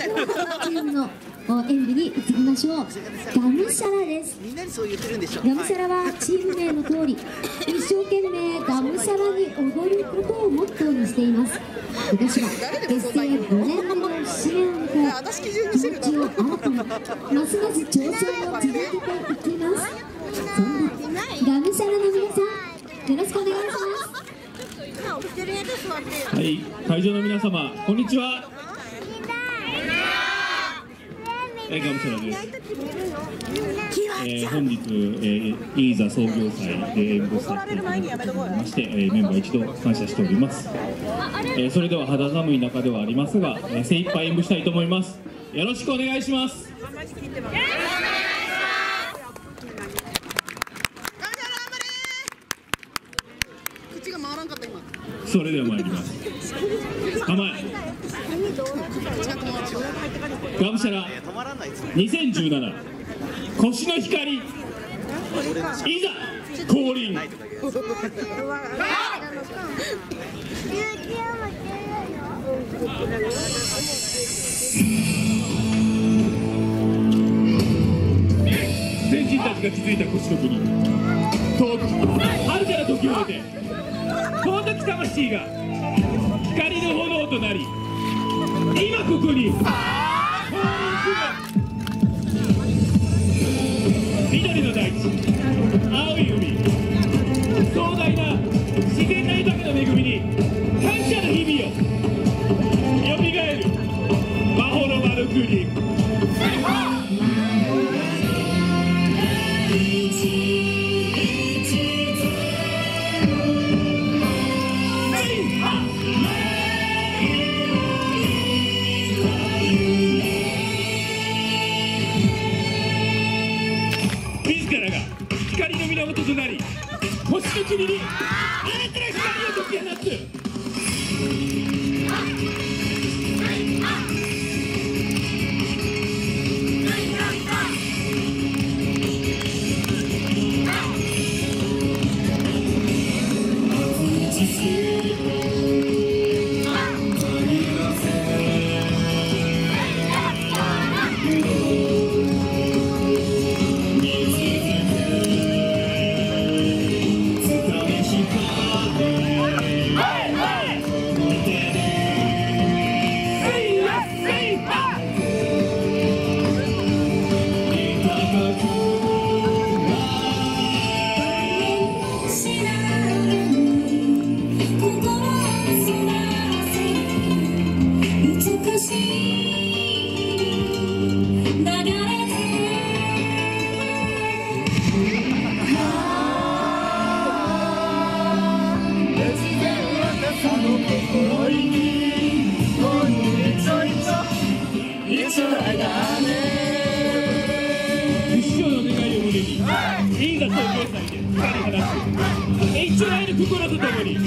チームの演舞に移りましょう。がむしゃらです。がむしゃらはチーム名の通り、一生懸命がむしゃらに踊ることをモットーにしています。今年は結成5年目の節目を迎え、気持ちを新たにますます挑戦を続けていきます。そんながむしゃらの皆さん、よろしくお願いします。 はい、会場の皆様、こんにちは。がむしゃらです。本日、いいざ創業祭で演舞させていただきまして、メンバー一度感謝しております。それでは肌寒い中ではありますが、精一杯演舞したいと思います。よろしくお願いします。それでは参ります。構え。がむしゃら2017腰の光、いざ降臨。先人たちが築いた腰の国、遠く遥かな時を経てこの時魂が光の炎となり、今ここに緑の大地、青い海、壮大な自然な豊かな恵みに感謝の日々をよみがえる魔法のワルクーニ。自らが光の源となり、星の国に新たな光を解き放つ。いざ創業祭で光り放つ一丁愛の心とともに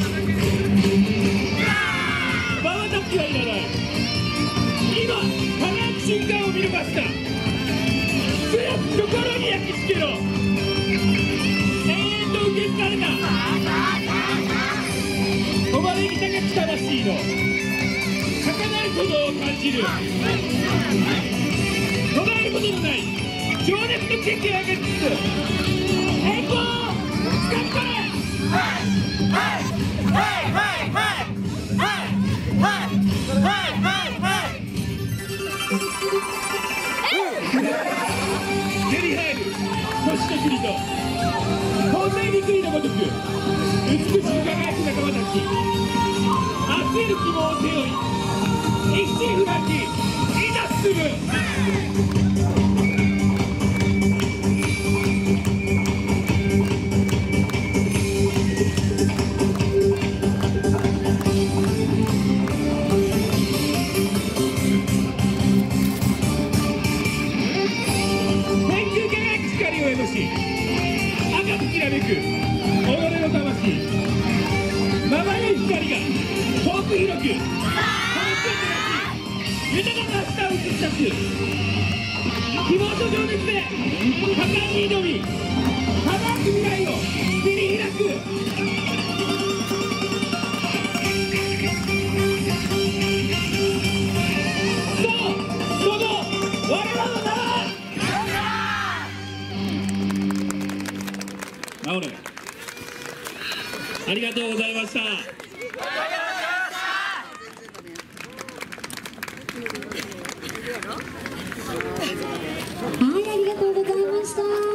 瞬きはいらない。今輝く瞬間を見逃した。強く心に焼き付けろ。永遠と受け継がれた誉れに高き魂の儚い鼓動を感じる。途絶えることのない情熱の奇跡を上げつつ栄光をつかみ取れ。蹴り入る星の国と洪水に栗のごとく美しく輝く仲間たち、あふれる希望を背負い一心不乱にいざ進む。赤くきらめく己の魂、まばゆい光が遠く広く、この地を照らし豊かな明日を映し出す。希望と情熱で果敢に挑み、輝く未来を切り開く。そう、 青野、ありがとうございました。 はい、ありがとうございました。